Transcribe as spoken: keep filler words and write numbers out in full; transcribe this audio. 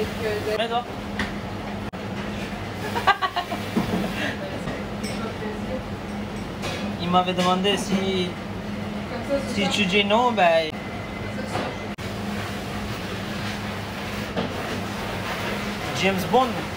euh, Mets-toi. Il m'avait demandé si, comme ça, si tu dis non, ben... James Bond.